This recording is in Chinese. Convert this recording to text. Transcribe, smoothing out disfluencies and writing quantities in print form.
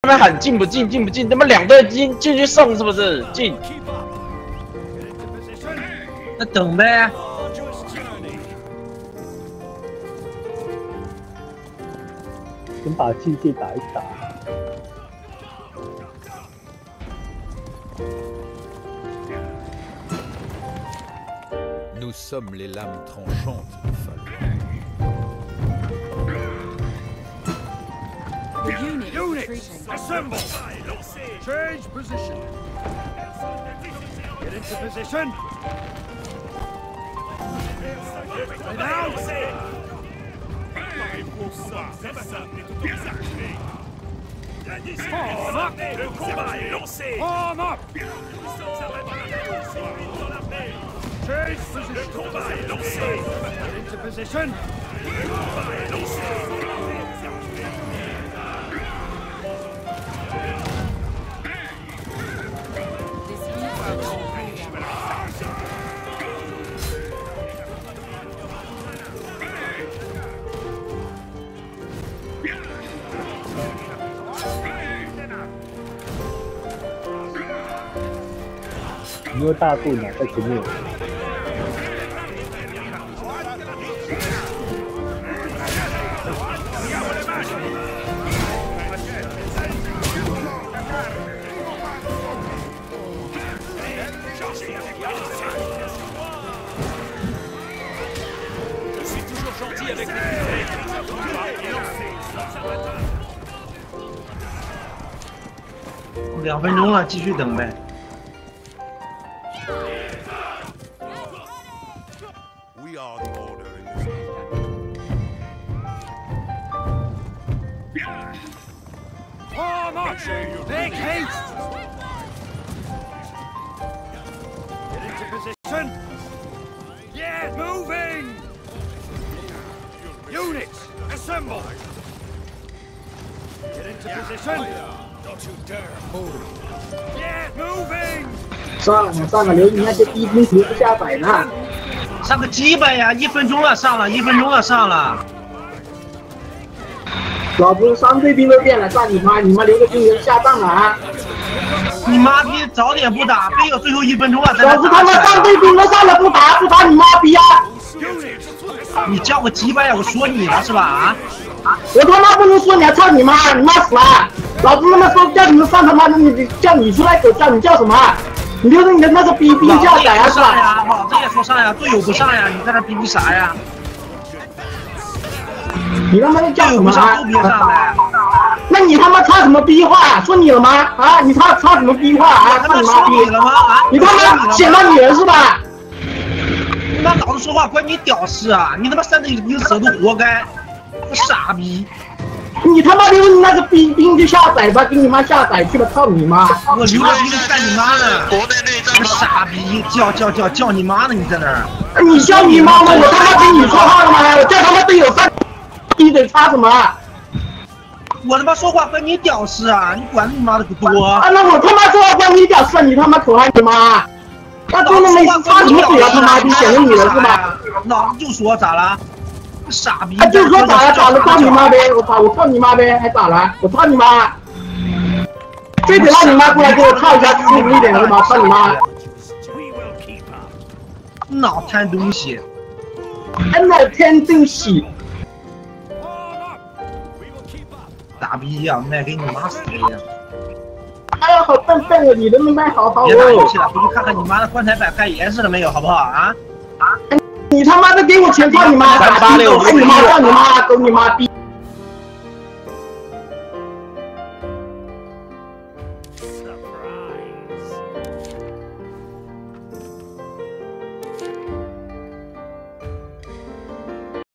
他们喊进不进，进不进，他妈两队进去送是不是？进。 那等呗。 先把竞技打一打。 Nous sommes les lames tranchantes de Fallois. Units, assemble! Change position! Get into position! Lay down! Form up! Le combat est lancé! Form up! Change position! Le combat est lancé! Get into position! Le combat est lancé! 没有大队呢，在前面。 2分钟了，继续等呗。 We are the order in this Form up! Make haste! Get into position! Yeah, moving! Units, assemble! Get into position! Don't you dare move! Yeah, moving! 上了，留你那些低兵图不下载呢。 上个鸡巴呀！1分钟了，上了，1分钟了，上了。 老子3队兵都变了，上你妈！你妈留个兵人下葬了啊！ 你妈逼，早点不打，非有最后1分钟了才老子他妈3队兵都上了不打，不打你妈逼啊！ 你叫个鸡巴呀！我说你了是吧？ 我他妈不能说你，还操你妈！你妈死了！老子他妈说叫你们上他妈的，你叫你出来狗叫你叫什么？ 你留着你的那个逼下载啊，是吧？ 老子也说上呀，队友不上呀，你在那逼啥呀？ 你他妈的叫什么啊？ 都别上来！ 那你他妈插什么逼话？说你了吗？啊，你插什么逼话啊？ 他妈说你了吗？啊！ 你他妈显摆你了是吧？ 你妈老子说话关你屌事啊！你他妈3队兵死都活该！傻逼！ 你他妈留你那个兵就下载吧，给你妈下载去了，操你妈！ 我留着兵干你妈呢！国内内战，傻逼！叫你妈呢！你在那儿？ 你叫你妈吗？我他妈跟你说话了吗？我叫他妈队友上，逼嘴插什么？ 我他妈说话关你屌事啊！你管你妈的个多！ 啊，那我他妈说话关你屌事，你他妈口喊你妈！那真的没插什么嘴啊？他妈逼显着你了是吧？ 老子就说咋了？ 傻逼！ 就说咋了？操你妈呗！我操你妈呗！还咋了？我操你妈！非得让你妈过来给我操一下，舒服一点是吗？操你妈！ 脑瘫东西！ 脑瘫东西！ 傻逼呀！卖给你妈死一样！ 哎呀，好笨笨哦！你能不能卖好好哦？ 别打游戏了，回去看看你妈的棺材板盖严实了没有，好不好啊？ 你他妈的给我钱，操你妈！打逼！我你妈，叫你妈，狗你妈逼！